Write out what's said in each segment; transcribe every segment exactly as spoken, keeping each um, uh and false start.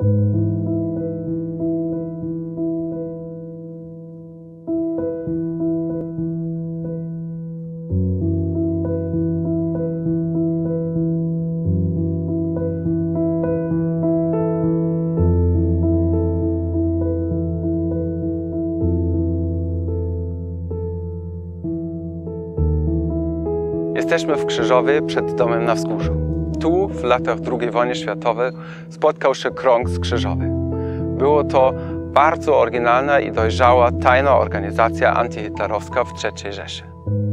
Jesteśmy w Krzyżowie przed domem na wzgórzu. Tu w latach drugiej wojny światowej spotkał się krąg z Krzyżowy. Było to bardzo oryginalna i dojrzała tajna organizacja antyhitlerowska w trzeciej Rzeszy.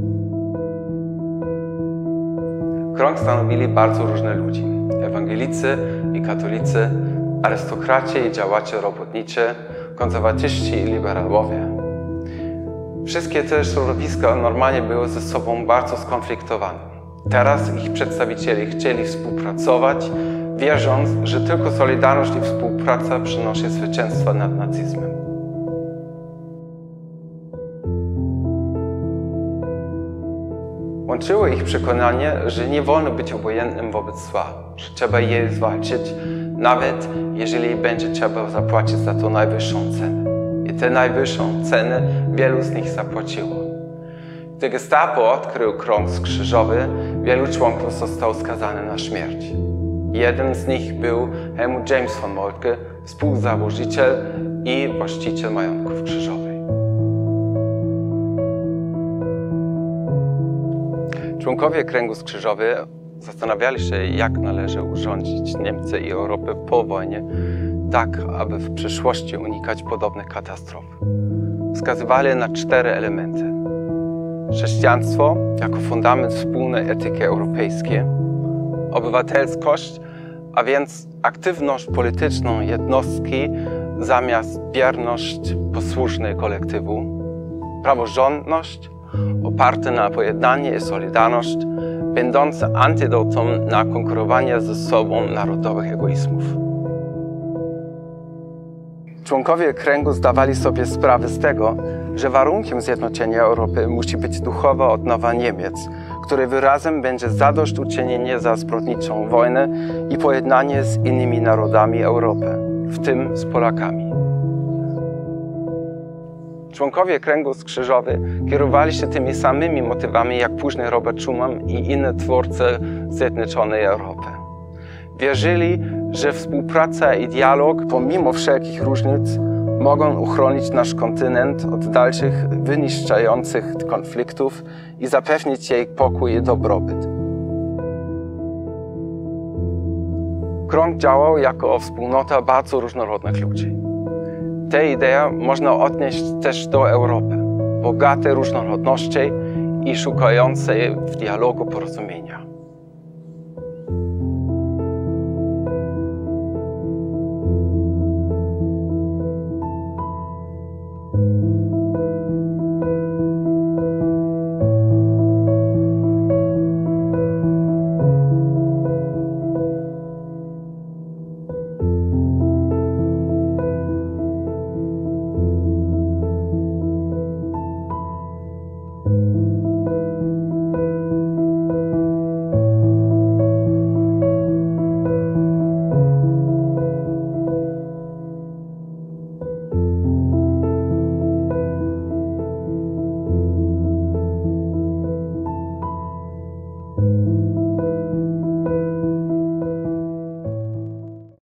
Krąg stanowili bardzo różne ludzi. Ewangelicy i katolicy, arystokraci i działacze robotniczy, konserwatyści i liberałowie. Wszystkie te środowiska normalnie były ze sobą bardzo skonfliktowane. Teraz ich przedstawiciele chcieli współpracować, wierząc, że tylko solidarność i współpraca przynosi zwycięstwo nad nazizmem. Łączyło ich przekonanie, że nie wolno być obojętnym wobec zła, że trzeba je zwalczyć, nawet jeżeli będzie trzeba zapłacić za to najwyższą cenę. I tę najwyższą cenę wielu z nich zapłaciło. Gdy Gestapo odkrył krąg z Krzyżowy, wielu członków zostało skazanych na śmierć. Jeden z nich był Helmut James von Moltke, współzałożyciel i właściciel majątków Krzyżowej. Członkowie kręgu z Krzyżowy zastanawiali się, jak należy urządzić Niemcy i Europę po wojnie, tak aby w przyszłości unikać podobnych katastrof. Wskazywali na cztery elementy. Chrześcijaństwo jako fundament wspólnej etyki europejskiej, obywatelskość, a więc aktywność polityczną jednostki zamiast bierność posłusznej kolektywu, praworządność oparte na pojednanie i solidarność, będąca antidotum na konkurowanie ze sobą narodowych egoizmów. Członkowie kręgu zdawali sobie sprawę z tego, że warunkiem zjednoczenia Europy musi być duchowa odnowa Niemiec, której wyrazem będzie zadośćuczynienie za zbrodniczą wojnę i pojednanie z innymi narodami Europy, w tym z Polakami. Członkowie kręgu z Krzyżowy kierowali się tymi samymi motywami jak później Robert Schuman i inne twórcy Zjednoczonej Europy. Wierzyli, że współpraca i dialog, pomimo wszelkich różnic, mogą uchronić nasz kontynent od dalszych, wyniszczających konfliktów i zapewnić jej pokój i dobrobyt. Krąg działał jako wspólnota bardzo różnorodnych ludzi. Tę ideę można odnieść też do Europy, bogatej różnorodności i szukającej w dialogu porozumienia.